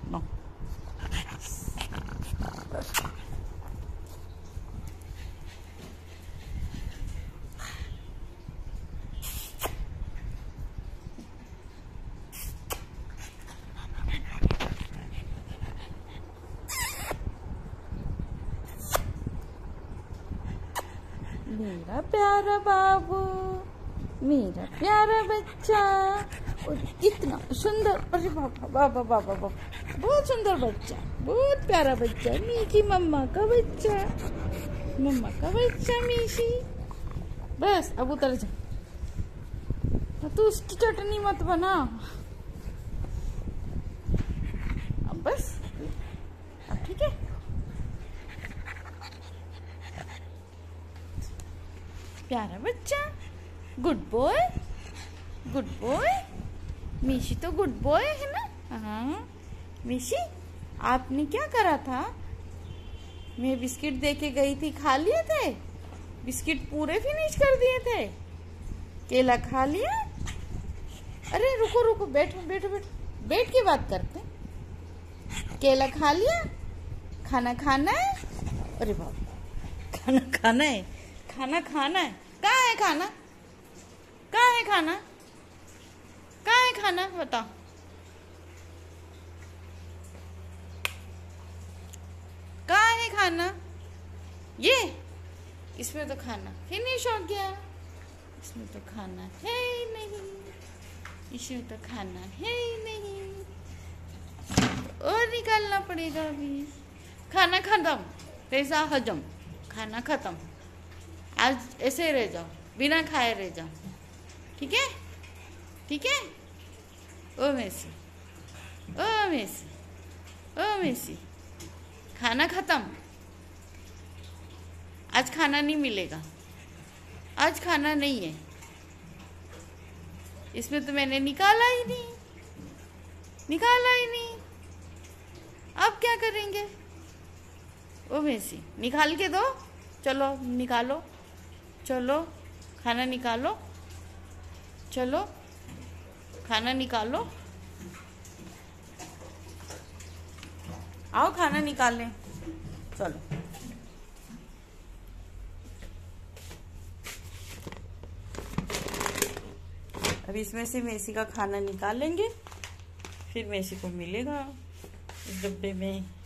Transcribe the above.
No. मेरा प्यारा बाबू, मेरा प्यारा बच्चा, और कितना सुंदर। अरे बाबा बाबा बाबा बाबा, बहुत सुंदर बच्चा, बहुत प्यारा बच्चा। मीशी मम्मा का बच्चा, मम्मा का बच्चा मीशी। बस अब उतर जा, तू उसकी चटनी मत बना। अब बस, अब ठीक है। प्यारा बच्चा, गुड बॉय, गुड बॉय। मीशी तो गुड बॉय है ना। हाँ मीशी, आपने क्या करा था? मैं बिस्किट देके गई थी, खा लिए थे? बिस्किट पूरे फिनिश कर दिए थे? केला खा लिया? अरे रुको रुको, बैठो बैठो बैठो, बैठ के बात करते हैं। केला खा लिया? खाना खाना है? अरे बाबा, खाना खाना है, खाना खाना है। कहाँ है खाना? कहाँ है खाना? कहाँ है खाना? बताओ। कहाँ है खाना? ये इसमें तो खाना फिनिश हो गया। इसमें तो खाना है ही नहीं, इसमें तो खाना है ही नहीं, और निकालना पड़ेगा अभी। खाना खत्म, पैसा हजम, खाना खत्म। आज ऐसे रह जाओ, बिना खाए रह जाओ, ठीक है? ठीक है? ओ मेसी, ओ मेसी, ओ मेसी, खाना खत्म। आज खाना नहीं मिलेगा, आज खाना नहीं है। इसमें तो मैंने निकाला ही नहीं, निकाला ही नहीं। अब क्या करेंगे? ओ मेसी, निकाल के दो। चलो निकालो, चलो खाना निकालो, चलो खाना निकालो, आओ खाना निकालें, चलो। अब इसमें से मेसी का खाना निकालेंगे, फिर मेसी को मिलेगा इस डब्बे में।